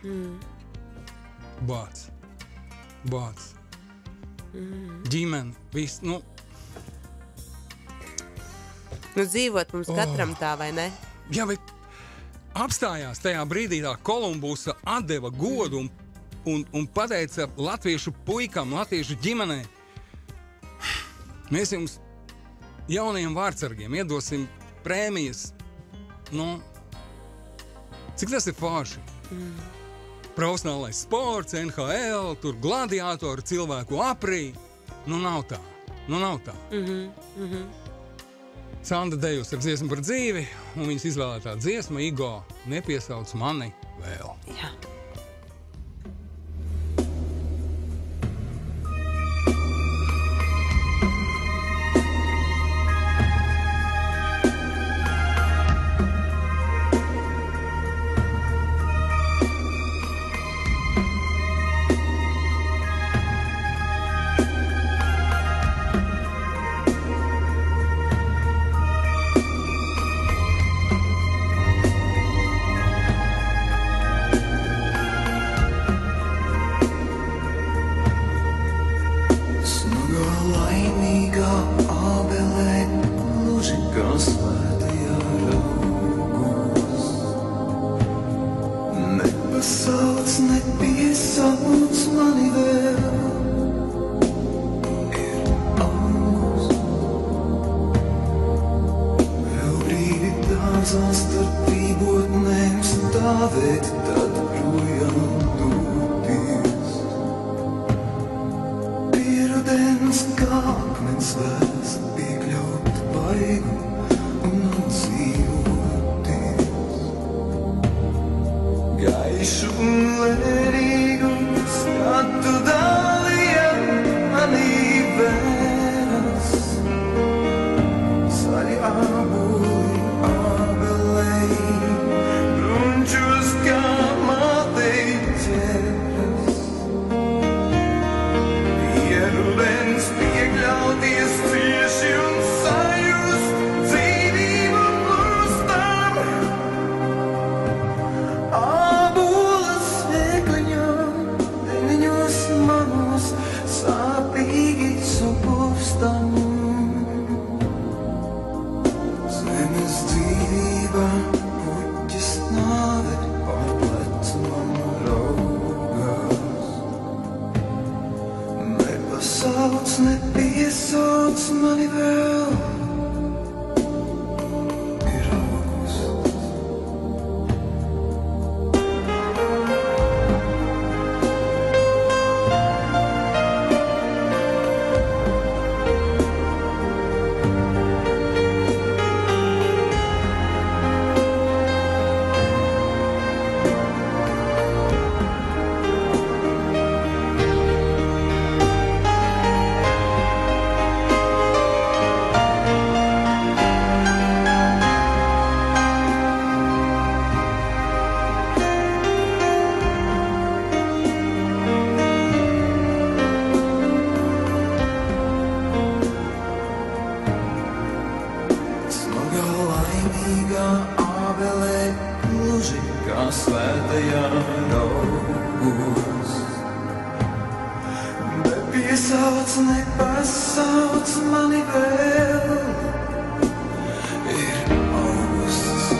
Bāc. Ģimene, viss, dzīvot mums katram tā, vai ne? Jā, bet apstājās tajā brīdī tā Kolumbusa atdeva godu un pateica latviešu puikam, latviešu ģimenei, mēs jums jaunajiem vārdsargiem iedosim prēmijas. Cik tas ir forši? Profesionālais sports, NHL, tur gladiātori, cilvēku aprī. Nav tā. Sanda dejusi ar dziesmu par dzīvi, un viņas izvēlētā dziesma Igo nepiesauc mani vēl. Jā. stāvēt, tad projām doties. Pie rudens kāpnes vēs piekļaut vaigu un dzīvoties. Gaišu un lērīgu skatu dālija manī vēras. Saļi ābuli ābelei, brunčus kā mātei ķeras. Pie rudens piekļauties cieši un sajust dzīvību plūstam. Ābolas sēkliņām, deniņos manos, sāpīgi supūstam. Zemes dzīvība, puķis nāve, pār plecu man raugās. Nepasauc, nepiesauc mani vēl, ir augusts. Smagā laimīgā ābelē, gluži kā svētajā raugos. Nepiesauc, nepasauc mani vēl, ir augusts.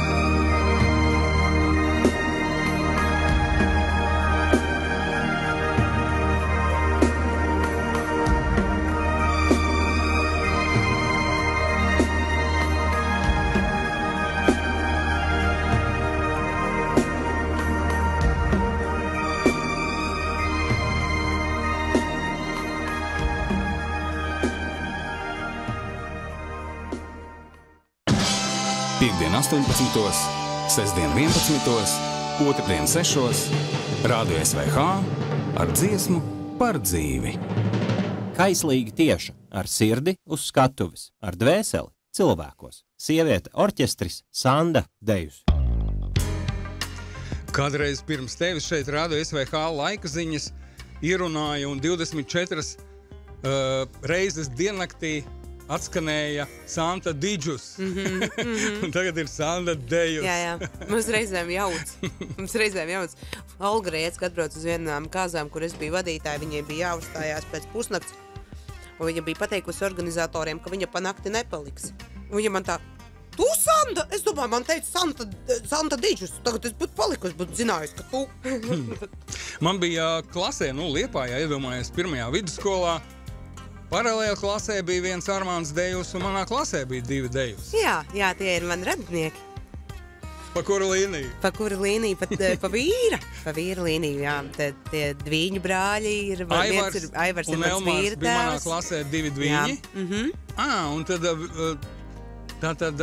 Piektdien 18, sestdien 11, otrdien 6, Rādio SVH ar dziesmu par dzīvi. Kaislīgi tieša ar sirdi uz skatuves, ar dvēseli cilvēkos. Sieviete orķestris Sanda Dejus. Kādreiz pirms tevis šeit Rādio SVH laika ziņas ierunāja un 24 reizes diennaktī atskanēja Santa Didžus. Un tagad ir Sanda Dejus. Jā. Mums reizēm jauc. Olga Rieck atbrauc uz vienām kāzām, kur es biju vadītāja. Viņai bija jāuzstājās pēc pusnakts. Un viņa bija pateikusi organizatoriem, ka viņa pa nakti nepaliks. Un viņa man tā, tu Sanda? Es domāju, man teica Santa Didžus. Tagad es būtu palikusi, būtu zinājusi, ka tu. Man bija klasē, Liepājā, iedomājies, pirmajā vidusskolā. Paralēli klasē bija viens Armāns Dejus, un manā klasē bija 2 Dejus. Jā, tie ir mani radinieki. Pa kuru līniju? Pa kuru līniju? Pa vīra. Pa vīra līniju, jā. Tie dviņu brāļi ir. Aivars un ir mans Elmārs vīra bija manā tēvs. klasē 2 dviņi. Un tad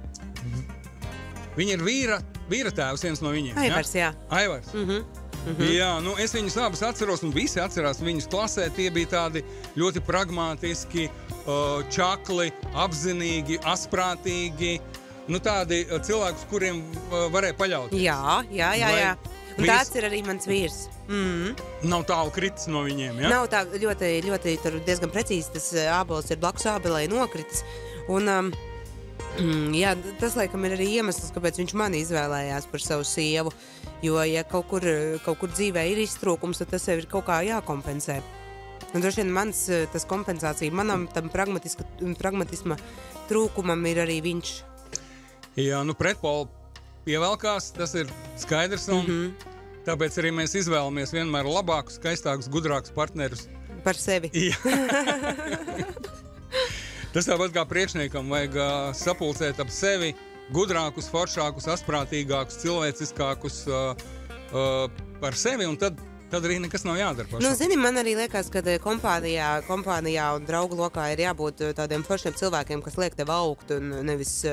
viņi ir vīra tēvs, viens no viņiem. Aivars, jā. Aivars. Jā, es viņus abus atceros, un visi atcerās viņus klasē. Tie bija tādi ļoti pragmātiski, čakli, apzinīgi, asprātīgi. Tādi cilvēki, kuriem varēja paļauties. Jā. Un tāds ir arī mans vīrs. Nav tālu kritis no viņiem, ja? Nav tā ļoti tur diezgan precīzi. Tas ābols ir blakus ābelei nokritis. Un, jā, tas laikam ir arī iemesls, kāpēc viņš mani izvēlējās par savu sievu. Jo, ja kaut kur dzīvē ir iztrūkums, tad tas sev ir kaut kā jākompensē. Un droši vien mans tas kompensācija, manam tam pragmatisma trūkumam ir arī viņš. Jā, pretpoli pievelkās, tas ir skaidrs, un tāpēc arī mēs izvēlamies vienmēr labākus, skaistākus, gudrākus partnerus. Par sevi. Jā. Tas tāpat kā priekšniekam vajag sapulcēt ap sevi gudrākus, foršākus, asprātīgākus, cilvēciskākus par sevi, un tad arī nekas nav jādara pašam. Nu, zini, man arī liekas, ka kompānijā un draugu lokā ir jābūt tādiem foršiem cilvēkiem, kas liek tev augt un nevis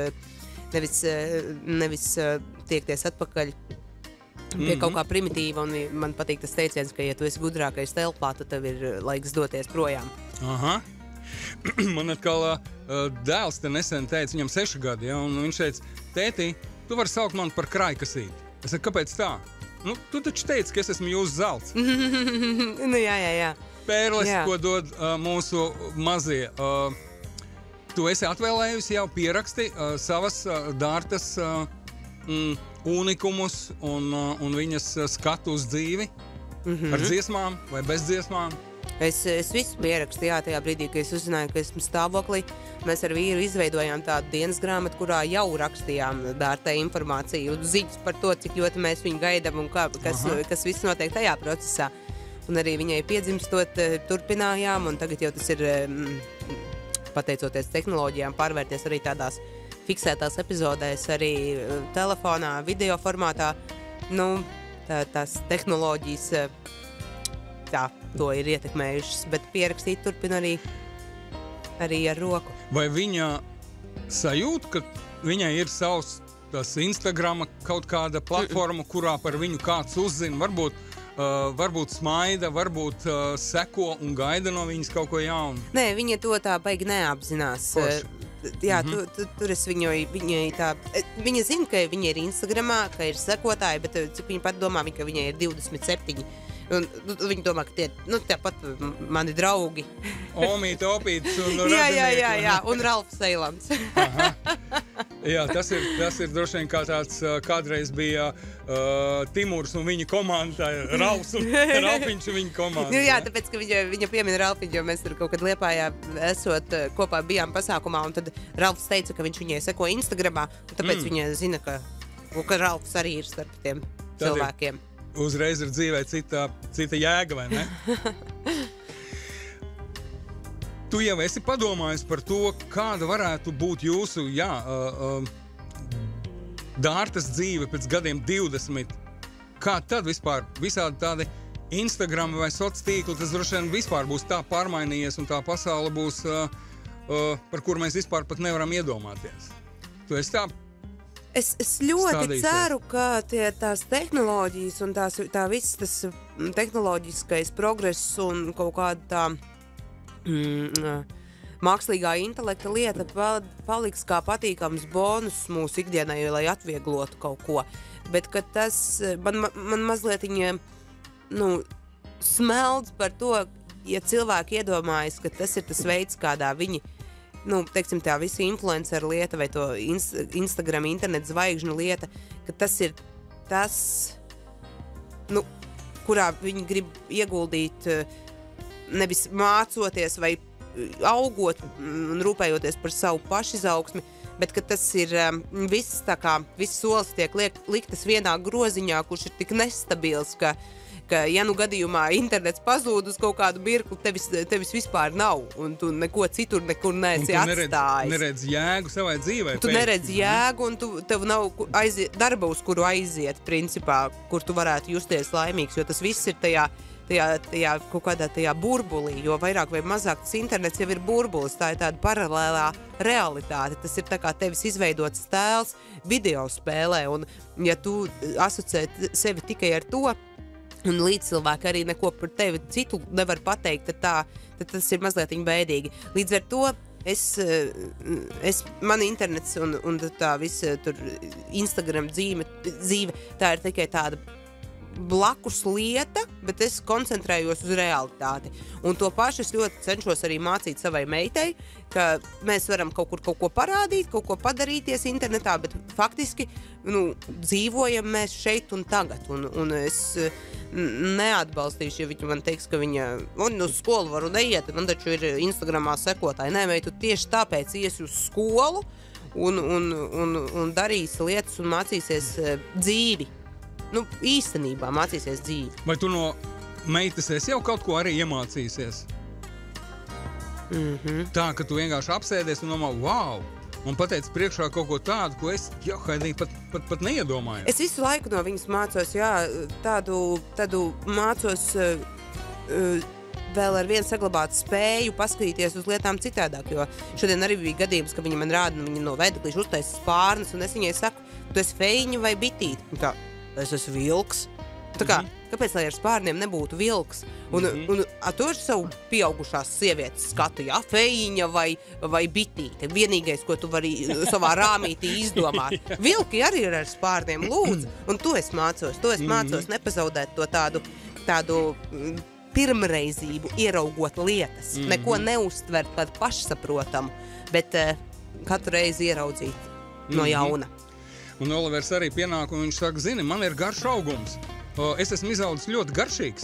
tiekties atpakaļ pie kaut kā primitīva, un man patīk tas teiciens, ka, ja tu esi gudrākais telpā, tad tev ir laiks doties projām. Aha. Man atkal dēls te nesen teica, viņam 6 gadi, ja, un viņš teica, tētī, tu vari saukt mani par krājkasīti. Es saku, kāpēc tā? Nu, tu taču teici, ka es esmu jūsu zelts. Nu, jā. Pērles, ko dod mūsu mazie. Tu esi atvēlējusi jau pieraksti savas Dārtas unikumus un viņas skatu uz dzīvi ar dziesmām vai bez dziesmām? Es visu pierakstu, jā, tajā brīdī, kad es uzzināju, ka esmu stāvoklī. Mēs ar vīru izveidojām tādu dienas grāmatu, kurā jau rakstījām Dārtai informāciju, ziņas par to, cik ļoti mēs viņu gaidām un kas viss notiek tajā procesā. Un arī viņai piedzimstot turpinājām, un tagad jau tas ir, pateicoties tehnoloģijām, pārvērties arī tādās fiksētās epizodēs, arī telefonā, video formātā. Nu, tās tehnoloģijas to ir ietekmējušas, bet pierakstīt turpina arī ar roku. Vai viņa sajūt, ka viņai ir savs tas Instagrama kaut kāda platforma, kurā par viņu kāds uzzina, varbūt smaida, varbūt seko un gaida no viņas kaut ko jaunu? Nē, viņa to tā baigi neapzinās. Jā, tur es viņai tā... Viņa zina, ka viņa ir Instagramā, ka ir sekotāji, bet cik viņa pat domā, ka viņai ir 27. Un viņi domā, ka tāpat mani draugi. Omīt, Opīts un Radinieki. Jā, un Ralfs Eilants. Jā, tas ir droši vien kā tāds, kādreiz bija Timurs un viņa komanda, Ralfiņš un viņa komanda. Nu, jā, tāpēc, ka viņa piemina Ralfiņu, jo mēs tur kaut kad Liepājā esot kopā bijām pasākumā, un tad Ralfs teica, ka viņš viņai seko Instagramā, un tāpēc viņa zina, ka Ralfs arī ir starp tiem cilvēkiem. Uzreiz ir dzīvē cita jēga, vai ne? Tu jau esi padomājis par to, kāda varētu būt jūsu, Dārtas dzīve pēc gadiem 20. Kā tad vispār visādi tādi Instagram vai sociāli tīkli, tas droši vien vispār būs tā pārmainījies un tā pasaule būs, par kuru mēs vispār pat nevaram iedomāties. Tu esi tā? Es ļoti ceru, ka tās tehnoloģijas un tā viss tas tehnoloģiskais progress un kaut kāda tā mākslīgā intelekta lieta paliks kā patīkams bonus mūsu ikdienai, lai atvieglotu kaut ko. Bet ka tas man mazliet smeldz par to, ja cilvēki iedomājas, ka tas ir tas veids, kādā viņi teiksim, tā visa influenceru lieta vai to Instagram, internet zvaigžņu lieta, ka tas ir tas, kurā viņi grib ieguldīt nevis mācoties vai augot un rūpējoties par savu pašizaugsmi, bet ka tas ir viss solis tiek liktas vienā groziņā, kurš ir tik nestabils, ka ja gadījumā internets pazūd uz kaut kādu mirkli, tevis vispār nav, un tu neko citur nekur neesi atstājis. Neredz jēgu savai dzīvei. Tu neredz jēgu, un tev nav darba, uz kuru aiziet, principā, kur tu varētu justies laimīgs, jo tas viss ir tajā kaut kādā tajā burbulī, jo vairāk vai mazāk tas internets jau ir burbulis, tā ir tāda paralēlā realitāte, tas ir tā kā tevis izveidots tēls video spēlē, un ja tu asociē sevi tikai ar to, un līdzcilvēki arī neko par tevi citu nevar pateikt, tad tas ir mazliet bēdīgi. Līdz ar to man internets un tā visa tur Instagram dzīve, tā ir tikai tāda blakus lieta, bet es koncentrējos uz realitāti. Un to pašu es ļoti cenšos arī mācīt savai meitai, ka mēs varam kaut ko parādīt, kaut ko padarīties internetā, bet faktiski dzīvojam mēs šeit un tagad. Un es neatbalstīšu, ja viņa man teiks, ka viņa uz skolu varu neiet, man taču ir Instagramā sekotāji. Nē, vai tu tieši tāpēc iesi uz skolu un darīsi lietas un mācīsies dzīvi. Īstenībā mācīsies dzīvi. Vai tu no meitas esi jau kaut ko arī iemācīsies? Tā, ka tu vienkārši apsēdies un domā, wow, un pateica priekšā kaut ko tādu, ko es Haidī pat neiedomāju. Es visu laiku no viņas mācos, tādu mācos vēl ar vienu saglabāt spēju paskatīties uz lietām citādāk, jo šodien arī bija gadījums, ka viņa man rāda, viņa no veidekliša uztaisa spārnas, un es viņai saku, tu esi feiņa vai bitīte? Un tā, es esmu vilks. Tā kā, kāpēc, lai ar spārniem nebūtu vilks? Un to ir savu pieaugušās sievietes skatu, jā, feiņa vai bitīte. Vienīgais, ko tu vari savā rāmītī izdomāt. Vilki arī ir ar spārniem, lūdzu. Un to es mācos nepazaudēt to tādu pirmreizību, ieraugot lietas. Neko neuztvert par pašsaprotamu, bet katru reizi ieraudzīt no jauna. Un Olivers arī pienāk, un viņš saka, zini, man ir garš augums. Es esmu izaudzis ļoti garšīgs.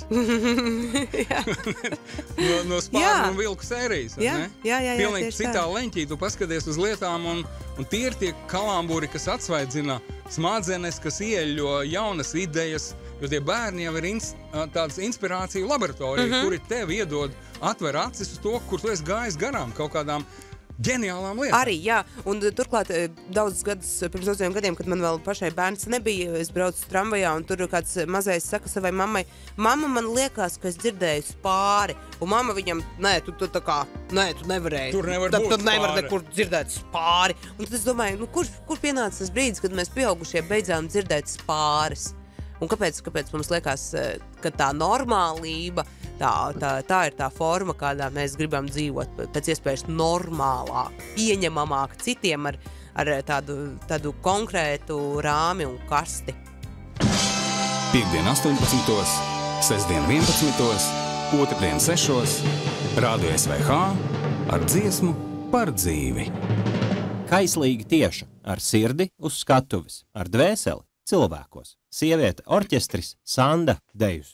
no spārnu un vilku sērijas. Jā, pilnīgi citā leņķī tu paskaties uz lietām, un tie ir tie kalamburi, kas atsvaidzina smadzenes, kas ieļo jaunas idejas, jo tie bērni jau ir tādas inspirāciju laboratorija, kuri tev iedod, atver acis uz to, kur tu esi gājis garām kaut kādām ģeniālām lietām. Arī, jā, un turklāt daudzus gadus, pirms 8 gadiem, kad man vēl pašai bērns nebija, es braucu tramvajā, un tur kāds mazais saka savai mammai, mamma, man liekas, ka es dzirdēju spāri, un mamma viņam, tu nevarēji. Tur nevar būt Tad nevar spāri. nekur dzirdēt spāri. Un tad es domāju, kur pienāca tas brīdis, kad mēs pieaugušie beidzām dzirdēt spāris? Un kāpēc mums liekas, ka tā normālība, tā ir tā forma, kādā mēs gribam dzīvot, pēc iespējas normālāk, pieņemamāk citiem ar tādu konkrētu rāmi un kasti. Piektdien 18, sestdien 11, otrdien 6, Rādio SVH ar dziesmu par dzīvi. Kaislīgi tieša, ar sirdi uz skatuves, ar dvēseli cilvēkos. Sieviete, orķestris, Sanda, dejus.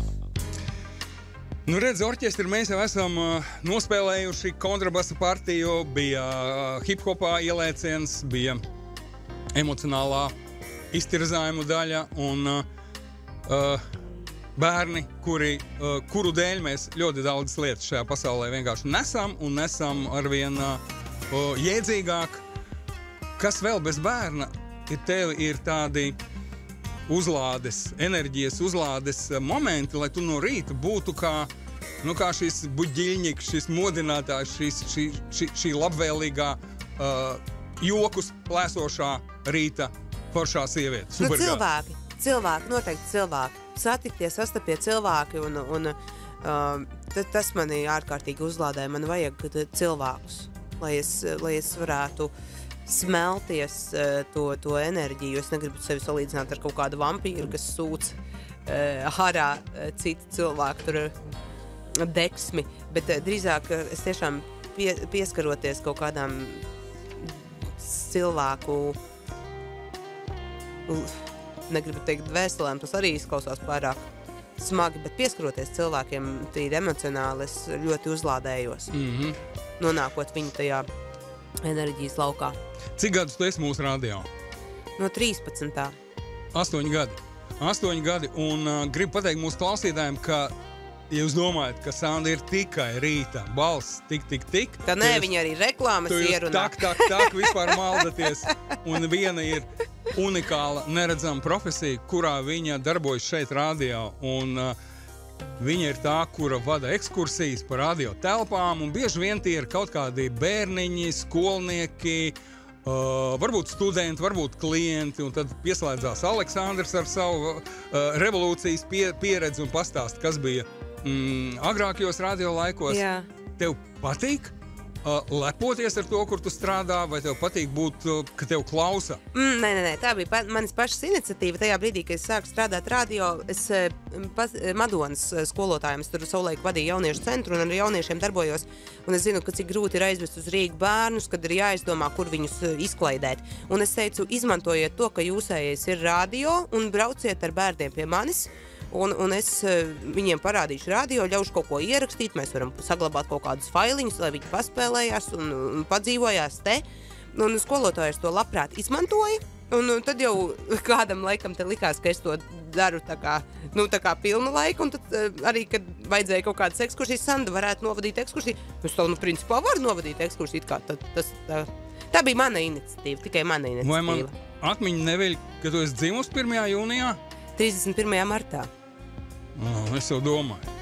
Nu, redz, orķestri mēs jau esam nospēlējuši kontrabasa partiju, bija hip-hopā ielēciens, bija emocionālā iztirzājuma daļa un bērni, kuru dēļ mēs ļoti daudz lietas šajā pasaulē vienkārši nesam arvien jēdzīgāk. Kas vēl bez bērna? Tev ir tādi uzlādes, enerģijas uzlādes momenti, lai tu no rīta būtu kā šis buģiļņiks, šis modinātājs, šī labvēlīgā jokus plēsošā rīta foršā sieviete. Cilvēki, noteikti cilvēki. Satikties, sastapiet cilvēki un tas mani ārkārtīgi uzlādē. Man vajag cilvēkus, lai es varētu smelties to enerģiju. Es negribu sevi salīdzināt ar kaut kādu vampīru, kas sūc ārā citu cilvēku tur deksmi, bet drīzāk es tiešām pieskaroties kaut kādām cilvēku, negribu teikt dvēselēm, tas arī izklausās pārāk smagi, bet pieskaroties cilvēkiem tīri emocionāli, es ļoti uzlādējos, nonākot viņu tajā enerģijas laukā. Cik gadus tu esi mūsu radio? No 13. 8 gadi, un gribu pateikt mūsu klausītājiem, ka, ja jūs domājat, ka Sanda ir tikai rīta balss, tik. Ka nē, viņa arī reklāmas ierunā. Tak, vispār maldaties. Un viena ir unikāla, neredzama profesija, kurā viņa darbojas šeit radio, un viņa ir tā, kura vada ekskursijas par radio telpām, un bieži vien tie ir kaut kādi bērniņi, skolnieki, varbūt studenti, varbūt klienti, un tad pieslēdzās Aleksandrs ar savu revolūcijas pieredzi un pastāst, kas bija agrākajos radio laikos. Jā. Tev patīk lepoties ar to, kur tu strādā, vai tev patīk būt, ka tev klausa? Nē, tā bija manas pašas iniciatīva. Tajā brīdī, kad es sāku strādāt radio, es Madonas skolotājiem, es tur savulaik vadīju jauniešu centru un ar jauniešiem darbojos, un es zinu, ka cik grūti ir aizvest uz Rīgu bērnus, kad ir jāizdomā, kur viņus izklaidēt. Un es teicu, izmantojiet to, ka jūsējais ir radio un brauciet ar bērniem pie manis, un es viņiem parādīšu radio, ļaušu kaut ko ierakstīt, mēs varam saglabāt kaut kādus failiņus, lai viņi paspēlējās un padzīvojās te. Un skolotājs to labprāt izmantoja, un tad jau kādam laikam te likās, ka es to daru tā kā pilnu laiku, un tad arī, kad vajadzēja kaut kādas ekskursijas, Sanda varētu novadīt ekskursiju. Es to, principā varu novadīt ekskursiju, kā tas Tā bija mana iniciatīva, tikai mana iniciatīva. Vai man atmiņa neveļ, ka tu esi dzimusi 1. jūnijā? 31. martā. Es jau domāju.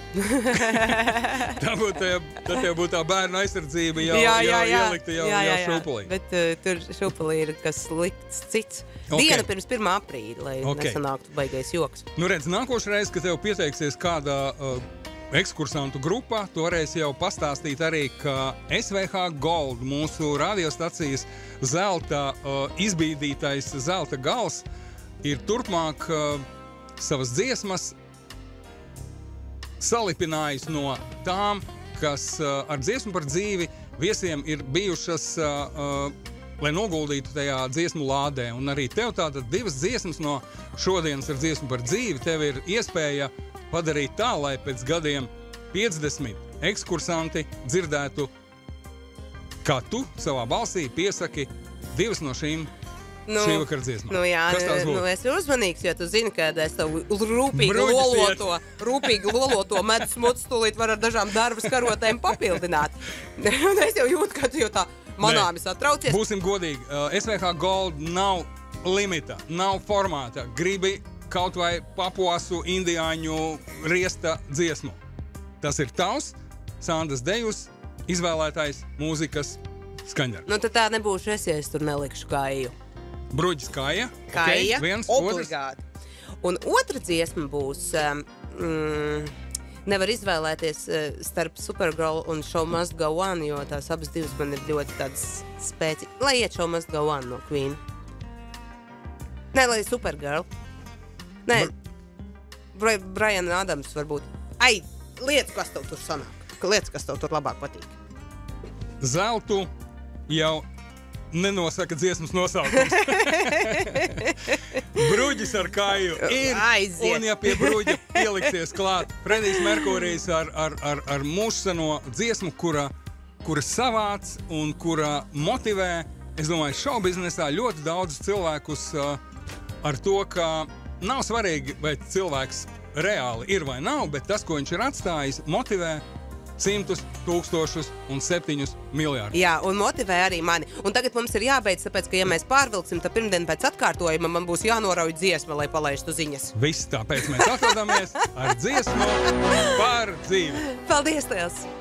Tad tev būtu tā bērnu aizsardzība jau ielikta jau šūpulī. Bet tur šūpulī ir kas likts cits. Diena pirms 1. aprīļa, lai nesanāktu baigais joks. Nu redz, nākošreiz, kad tev pieteiksies kādā ekskursantu grupā, tu varēsi jau pastāstīt arī, ka SVH Gold, mūsu radiostacijas zelta izbīdītais zelta gals, ir turpmāk savas dziesmas salipinājis no tām, kas ar dziesmu par dzīvi viesiem ir bijušas, lai noguldītu tajā dziesmu lādē. Un arī tev tātad 2 dziesmas no šodienas ar dziesmu par dzīvi, tev ir iespēja padarīt tā, lai pēc gadiem 50 ekskursanti dzirdētu, kā tu savā balsī piesaki 2 no šīm šī vakar dziesmā. Nu jā, es ir uzmanīgs, jo tu zini, ka es tavu rūpīgi loloto medus mucu stulīt var ar dažām darbas karotēm papildināt. Es jau jūtu, ka tu jau tā manāmi satraucies. Būsim godīgi, SVH Gold nav limita, nav formāta. Gribi kaut vai papuasu indiāņu riesta dziesmu. Tas ir tavs, Sandas Dejus, izvēlētais mūzikas skaņdarbs. Nu tad tā nebūšu es, ja es tur nelikšu kāju. Bruģis Kāja. Kāja, viens, obligāti. Un otra dziesma būs, nevar izvēlēties starp Supergirl un Show Must Go On, jo tās abas divas man ir ļoti tādas spēcīgas. Lai iet Show Must Go On no Queen. Nē, lai Supergirl. Nē, Brian Adams varbūt. Ai, lietas, kas tev tur sanāk. Lietas, kas tev tur labāk patīk. Zeltu jau nenosaka dziesmas nosaukums. Bruģis ar Kāju ir. Aiziet. Un ja pie bruģa pieliksies klāt Fredijs Merkurijs ar mūseno dziesmu, kura savāc un kura motivē, es domāju, šoubiznesā ļoti daudz cilvēkus ar to, ka nav svarīgi, vai cilvēks reāli ir vai nav, bet tas, ko viņš ir atstājis, motivē 100 000 un 7 miljārdus. Jā, un motivē arī mani. Un tagad mums ir jābeidz, tāpēc, ka ja mēs pārvilksim, tad pirmdien pēc atkārtojuma man būs jānorauj dziesma, lai palaistu ziņas. Viss tāpēc mēs atrodamies ar dziesmu par dzīvi. Paldies, Liels!